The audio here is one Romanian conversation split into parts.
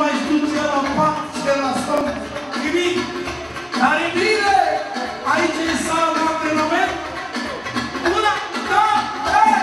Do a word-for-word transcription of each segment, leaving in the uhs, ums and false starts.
mai știu ce la pat, ce la somn, nimic. Dar e bine, aici e sala de antrenament. Una, două, trei,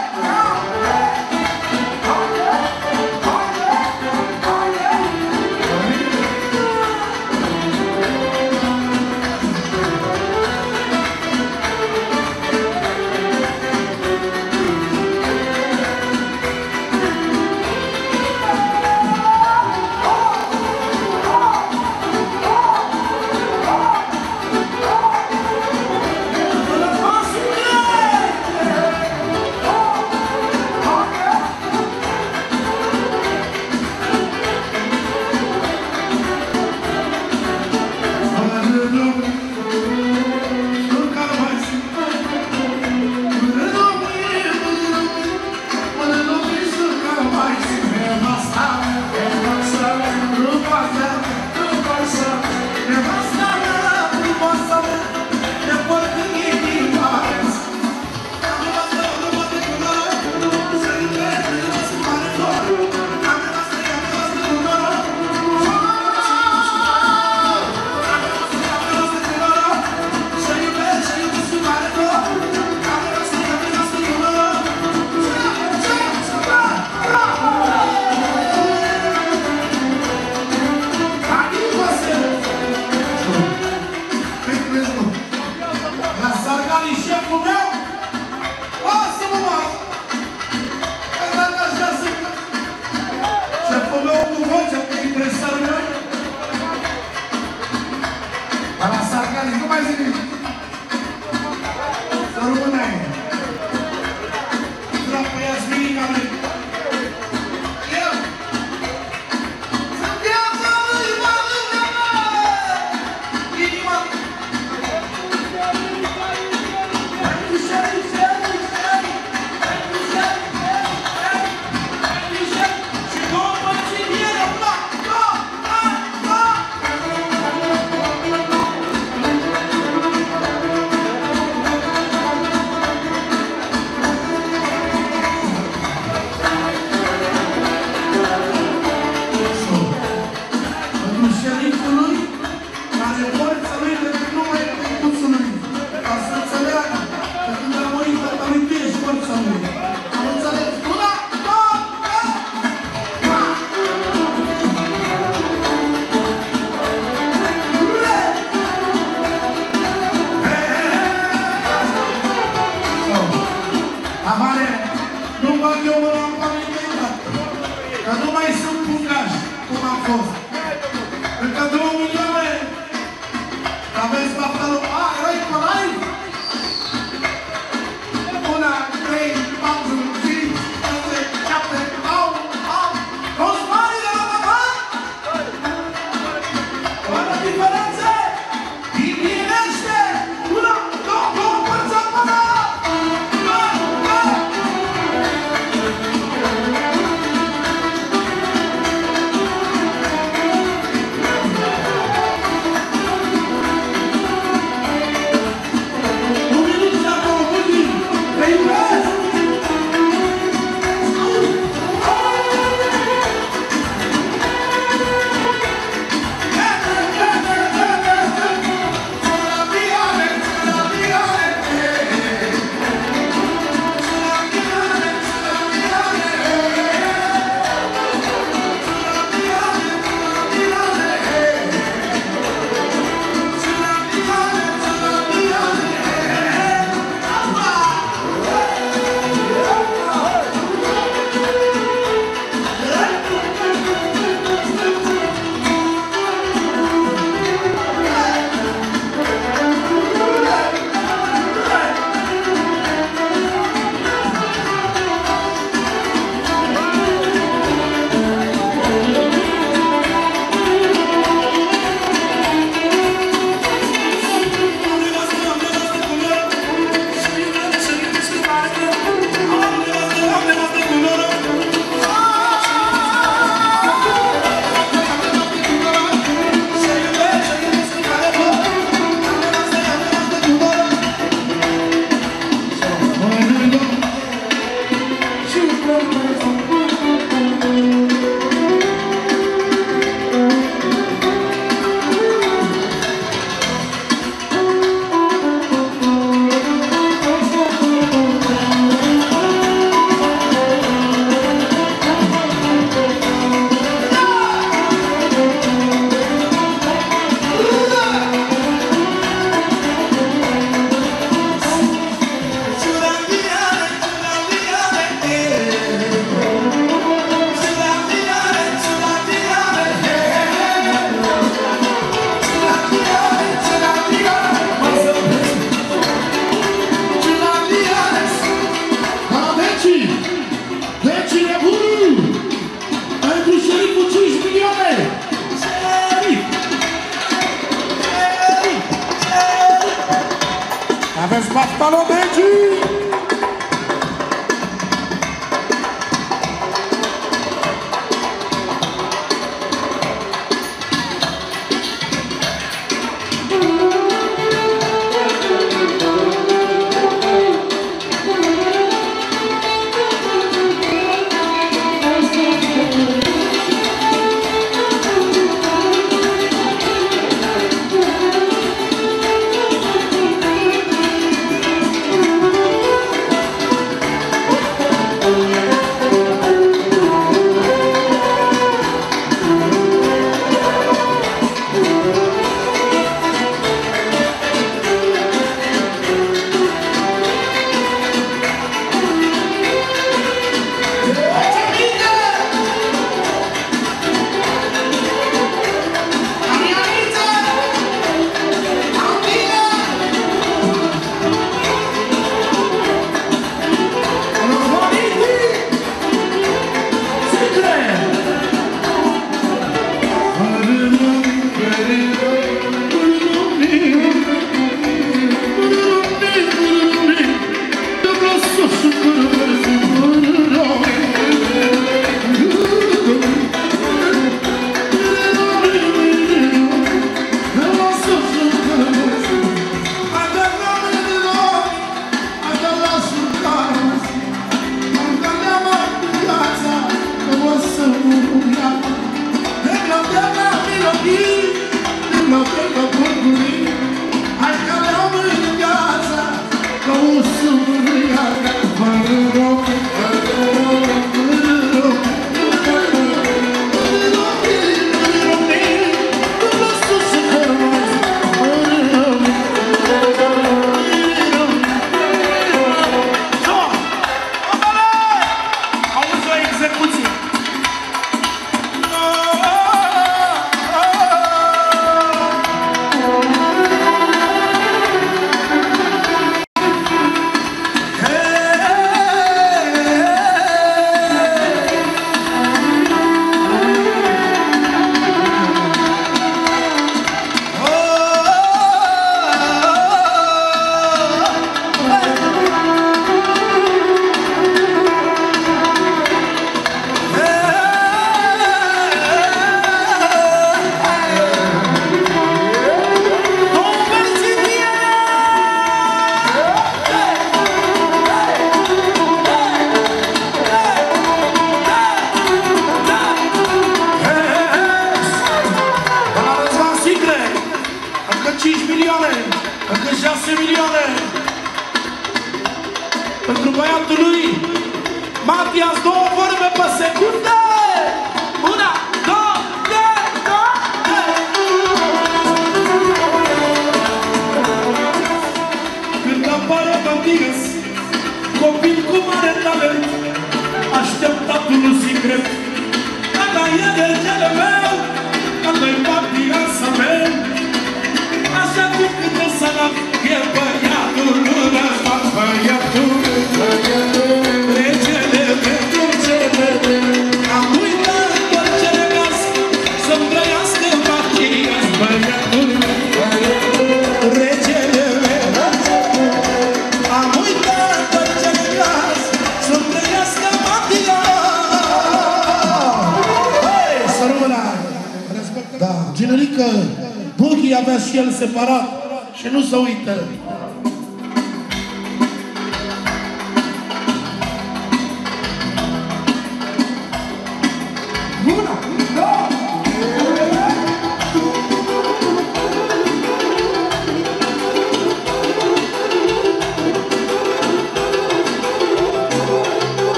Separat și nu se uită.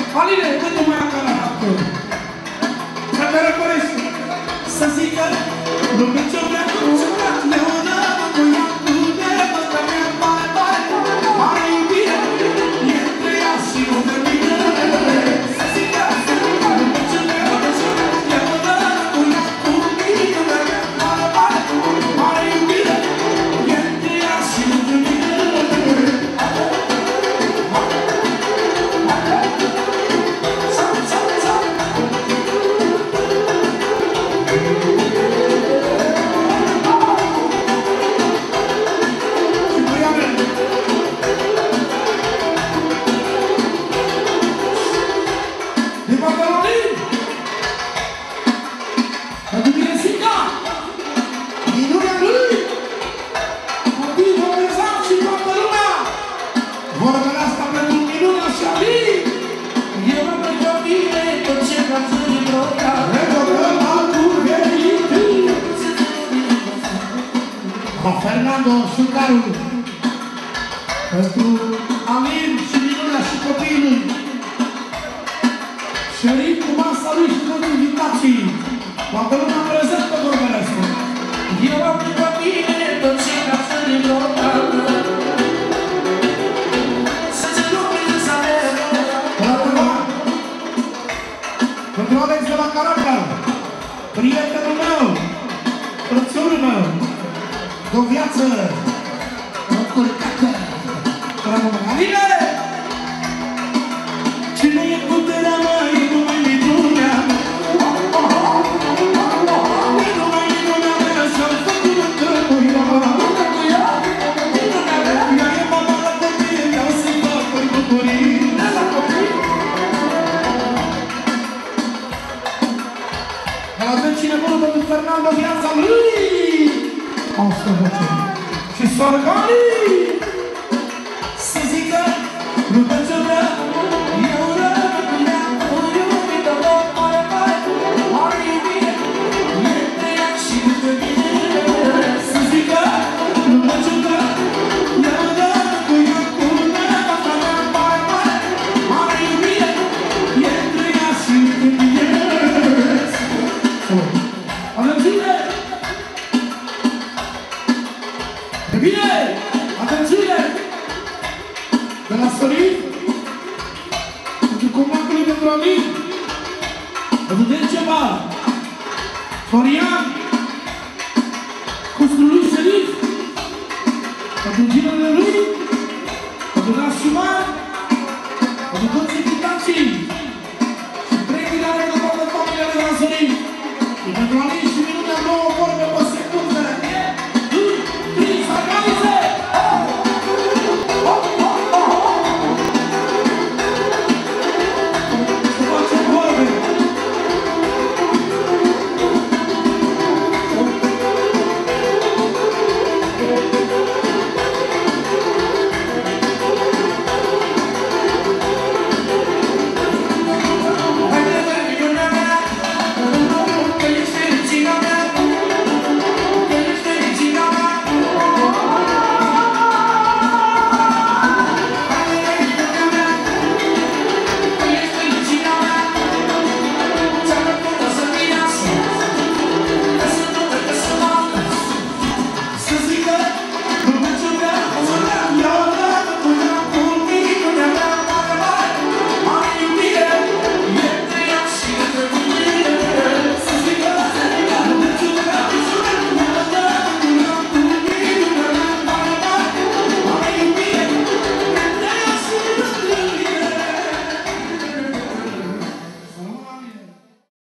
Aline, când nu mai am canal acolo? Să te răcorești, să zică Fernando Șucaru, pentru Alin și Minunea și copilul, Șerif cu masa lui și toți invitații, toată lumea prezentă vorbele astea. Eu am după mine tot ce ca să ne blocată, să se ducă să avem. Pentru Alex de la Caracal, prietenul meu, frățiorul meu, de o viață încurcată. Aline! Cine e puterea mea, e numai minunea mea. E numai minunea mea, și-am făcut întâlnuia. Ea e mama la copii, vreau să-i fac în bucurii. Dar avem cine bună pentru Fernando, viața lui! Asta voce. Și sorganii să zică rugăciunea mea, eu rămân mea, o iubită mea, mare, mare, mare iubire, între ea și între mine. Să zică rugăciunea mea, eu rămân cu ea, cu nevasta mea, mare, mare, mare iubire, între ea și între mine. Avem zile! Bine! Atențiune! De la Sorin, pentru comandului pentru Alin, pentru Denceva, Florian, Custrul lui Șerif, pentru ginele lui, pentru Nașuman, pentru toți